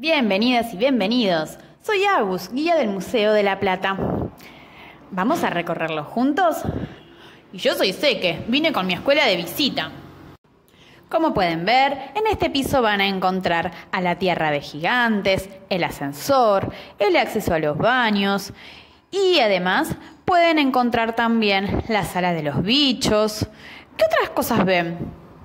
Bienvenidas y bienvenidos. Soy Agus, guía del Museo de La Plata. ¿Vamos a recorrerlo juntos? Y yo soy Seque, vine con mi escuela de visita. Como pueden ver, en este piso van a encontrar a la Tierra de Gigantes, el ascensor, el acceso a los baños y además pueden encontrar también la sala de los bichos. ¿Qué otras cosas ven?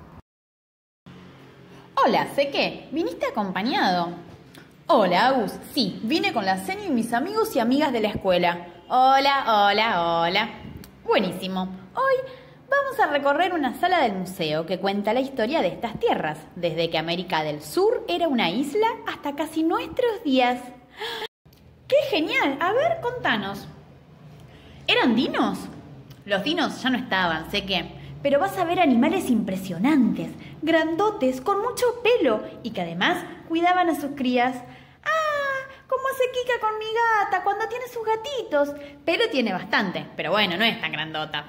Hola, Seque, ¿viniste acompañado? Hola, Agus. Sí, vine con la Seni y mis amigos y amigas de la escuela. Hola. Buenísimo. Hoy vamos a recorrer una sala del museo que cuenta la historia de estas tierras, desde que América del Sur era una isla hasta casi nuestros días. ¡Qué genial! A ver, contanos. ¿Eran dinos? Los dinos ya no estaban, sé que, pero vas a ver animales impresionantes, grandotes, con mucho pelo y que además cuidaban a sus crías. Como hace Kika con mi gata cuando tiene sus gatitos. Pelo tiene bastante, pero bueno, no es tan grandota.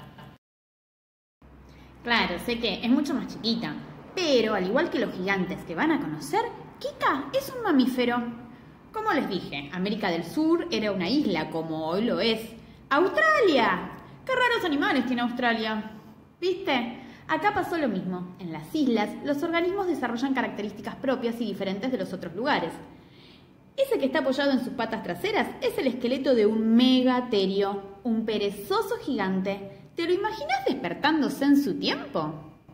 Claro, sé que es mucho más chiquita, pero al igual que los gigantes que van a conocer, Kika es un mamífero. Como les dije, América del Sur era una isla como hoy lo es ¡Australia! ¡Qué raros animales tiene Australia! ¿Viste? Acá pasó lo mismo. En las islas, los organismos desarrollan características propias y diferentes de los otros lugares. Ese que está apoyado en sus patas traseras es el esqueleto de un megaterio, un perezoso gigante. ¿Te lo imaginas despertándose en su tiempo?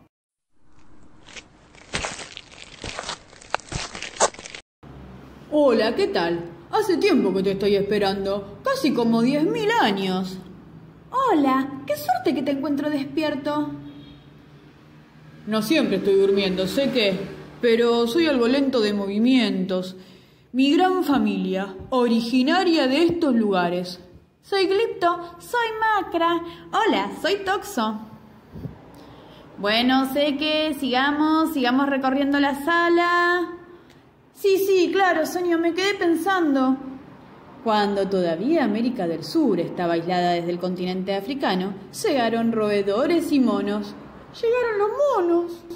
Hola, ¿qué tal? Hace tiempo que te estoy esperando, casi como 10.000 años. Hola, qué suerte que te encuentro despierto. No siempre estoy durmiendo, sé que, pero soy algo lento de movimientos. Mi gran familia, originaria de estos lugares. Soy Glipto, soy Macra. Hola, soy Toxo. Bueno, sé que sigamos recorriendo la sala. Sí, claro, Sonia, me quedé pensando. Cuando todavía América del Sur estaba aislada desde el continente africano, llegaron roedores y monos. Llegaron los monos.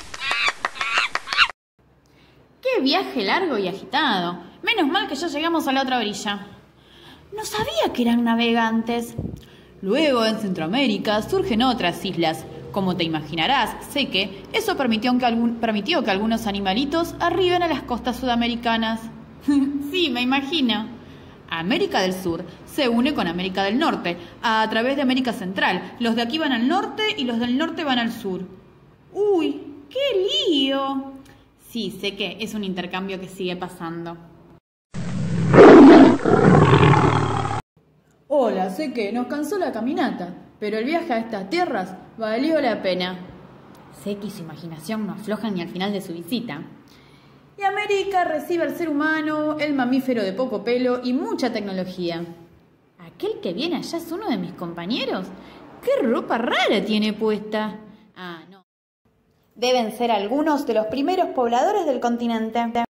¡Qué viaje largo y agitado! Menos mal que ya llegamos a la otra orilla. No sabía que eran navegantes. Luego, en Centroamérica, surgen otras islas. Como te imaginarás, sé que eso permitió que algunos animalitos arriben a las costas sudamericanas. Sí, me imagino. América del Sur se une con América del Norte a través de América Central. Los de aquí van al norte y los del norte van al sur. ¡Uy, qué lío! Sí, sé que es un intercambio que sigue pasando. Hola, sé que nos cansó la caminata, pero el viaje a estas tierras valió la pena. Sé que su imaginación no afloja ni al final de su visita. Y América recibe al ser humano, el mamífero de poco pelo y mucha tecnología. ¿Aquel que viene allá es uno de mis compañeros? ¡Qué ropa rara tiene puesta! Ah, no. Deben ser algunos de los primeros pobladores del continente.